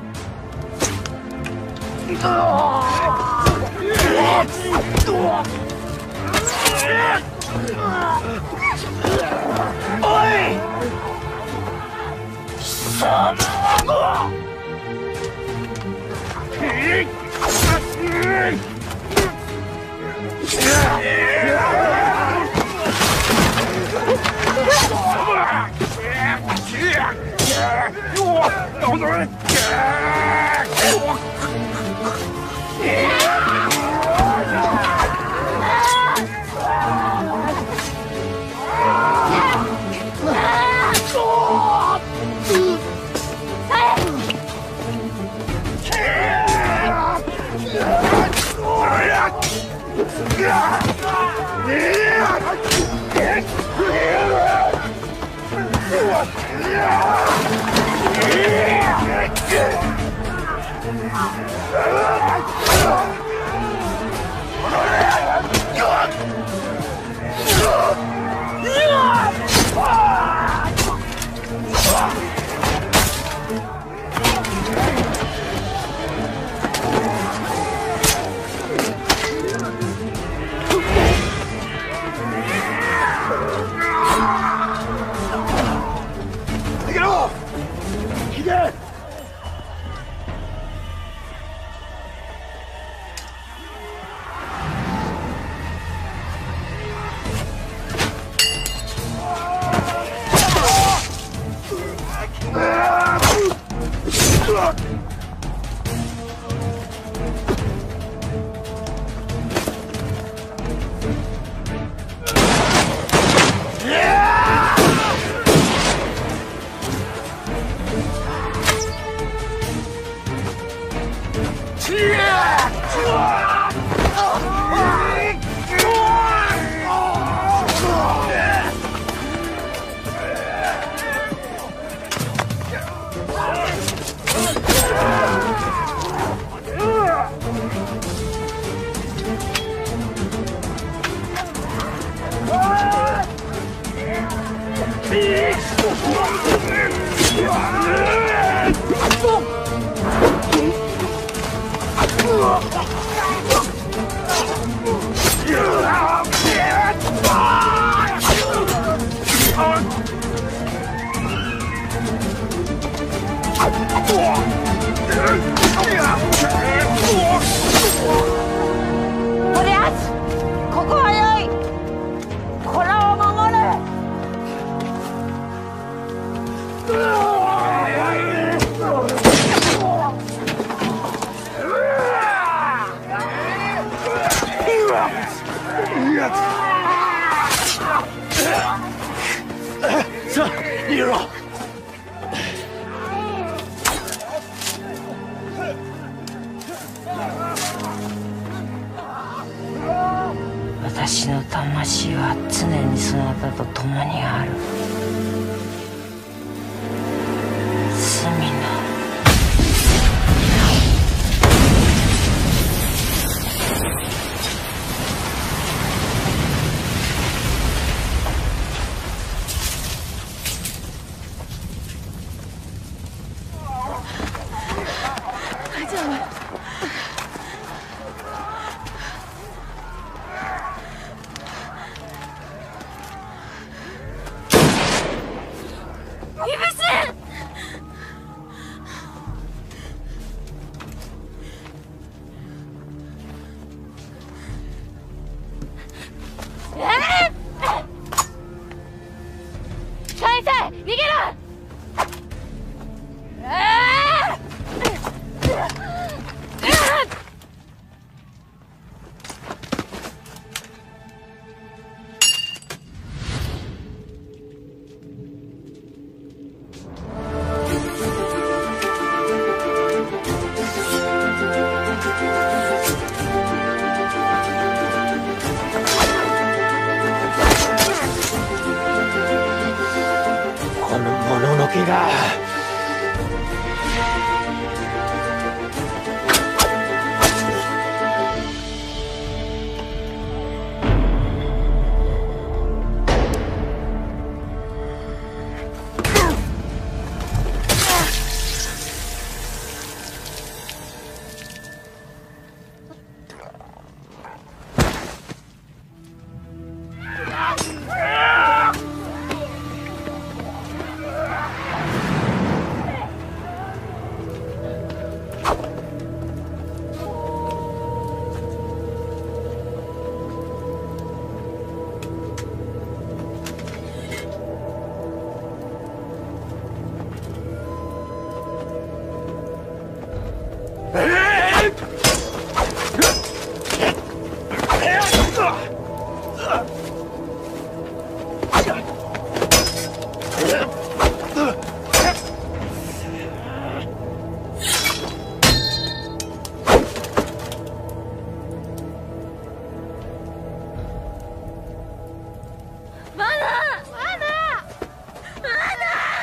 おい貴様さあ逃げろ私の魂は常にそなたと共にある。隅の大丈夫？イブシ！えー、先生逃げろ！えーこのもののけが。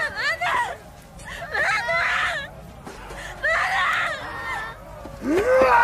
うわ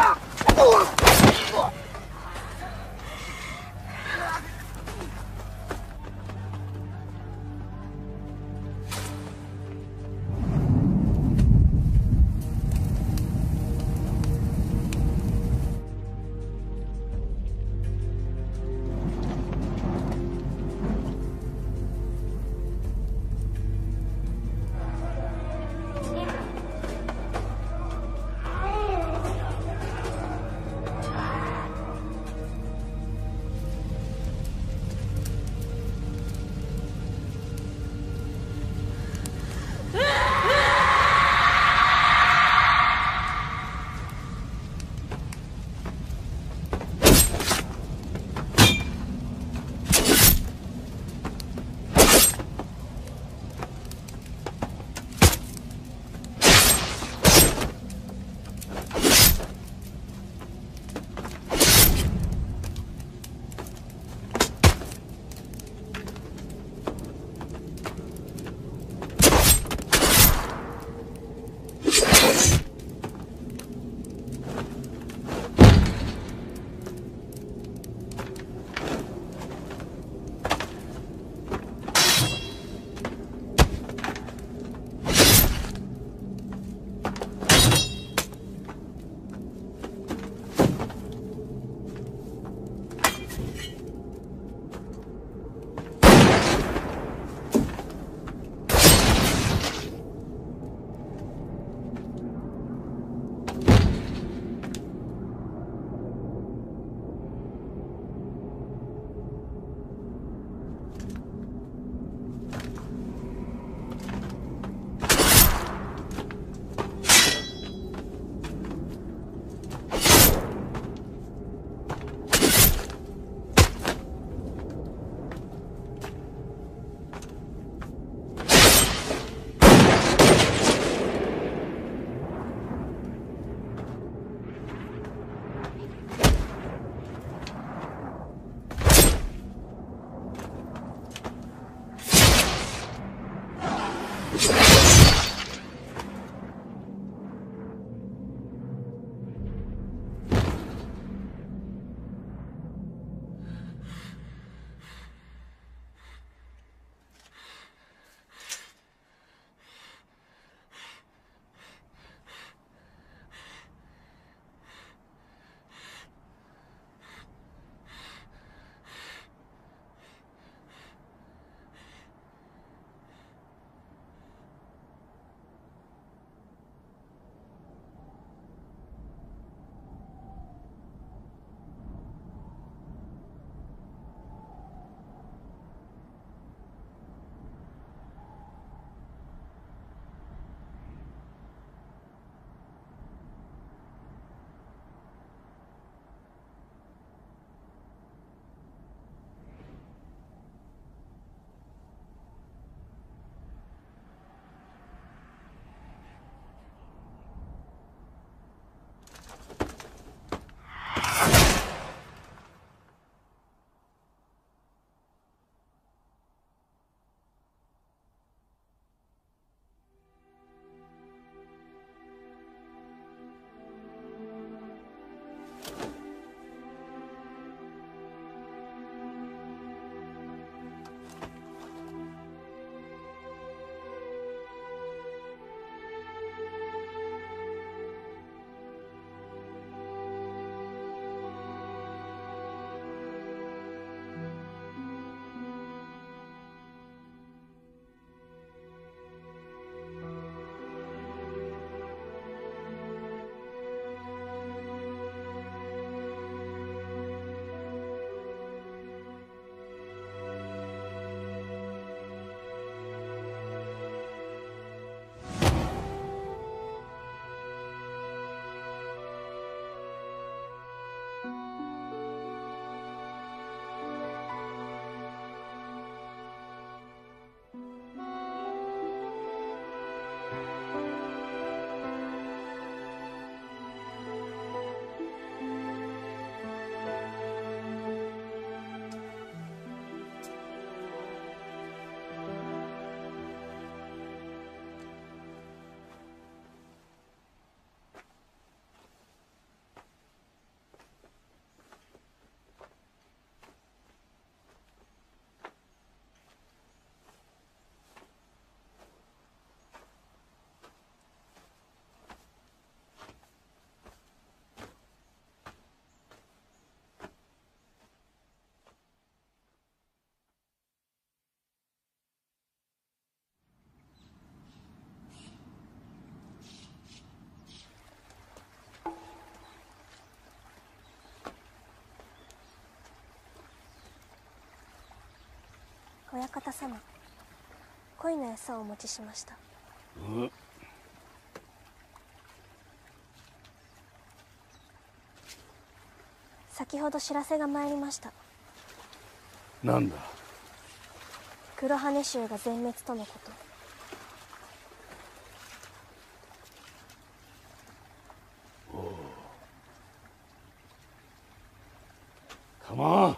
親方様、恋の餌をお持ちしました。 うん。 先ほど知らせが参りました。 なんだ。 黒羽衆が全滅とのこと。 おお。構わん。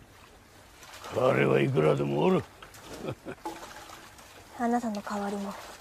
彼はいくらでもおる。 あなたの代わりも